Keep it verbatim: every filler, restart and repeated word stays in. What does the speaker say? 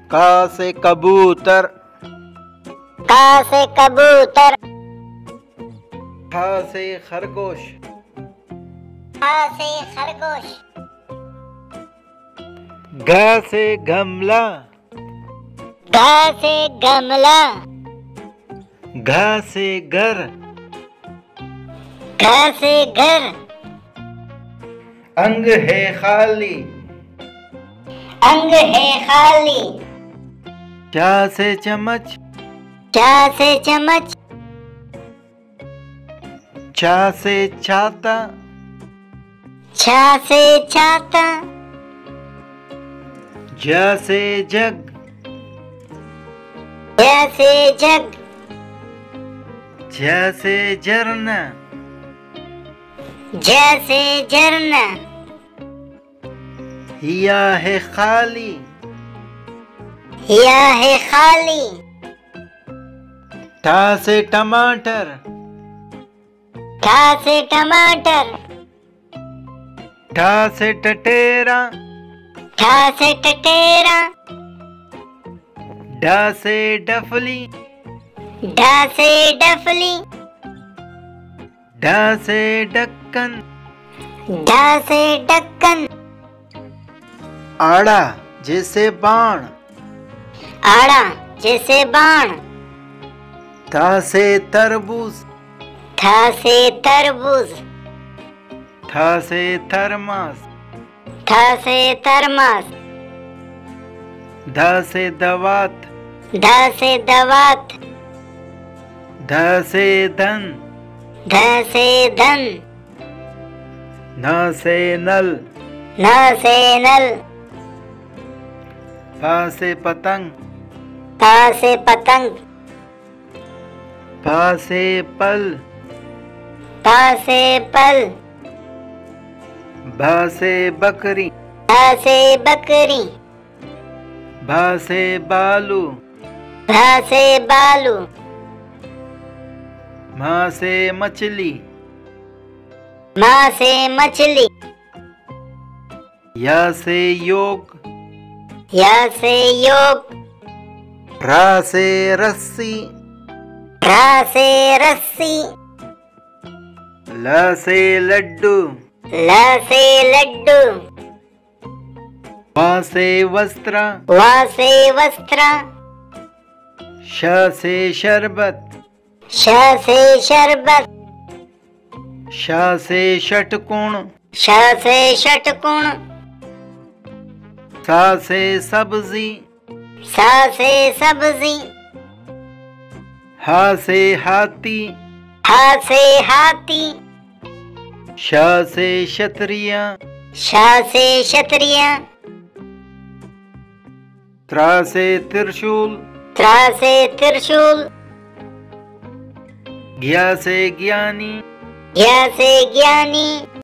का से कबूतर। का से कबूतर। खा से खरगोश। खा से खरगोश। घ से गमला। घ से गमला। घ से घर। घ से घर। अंग है खाली। अंग है खाली। चा से चम्मच। चा से चम्मच। छा से छाता। छा से छाता। ज से जग। ज से जग। झ से झरना। झ से झरना। हिया है खाली। हिया है खाली। ठा से टमाटर। ठा से टमाटर। ठा से टटेरा। ठा से टटेरा। ढा से डफली। ढा से डफली। ढा से ढक्कन। ढा से ढक्कन। आड़ा जैसे बाण। आड़ा जैसे बाण। था से तरबूज। था से तरबूज। था से थर्मास। था से थर्मास। धा से दवात। धा से दवात। ध से धन। ध से धन। न से नल। न से नल। प से पतंग। प से पतंग। प से पल। प से पल। भ से बकरी। भ से बकरी। भ से बालू। भ से बालू। म से मछली। म से मछली। य से योग। य से योग। र से रस्सी। र से रस्सी। ल से लड्डू। ल से लड्डू। व से वस्त्र। व से वस्त्र। श से शरबत। श से शरबत। श से षटकोण। श से षटकोण। सा से सब्जी। सा से सब्जी। हा से हाथी। हा से हाथी। श से क्षत्रिय। श से क्षत्रिय। त्र से त्रिशूल। त्र से त्रिशूल। ज्ञ से ज्ञानी। ज्ञ से ज्ञानी।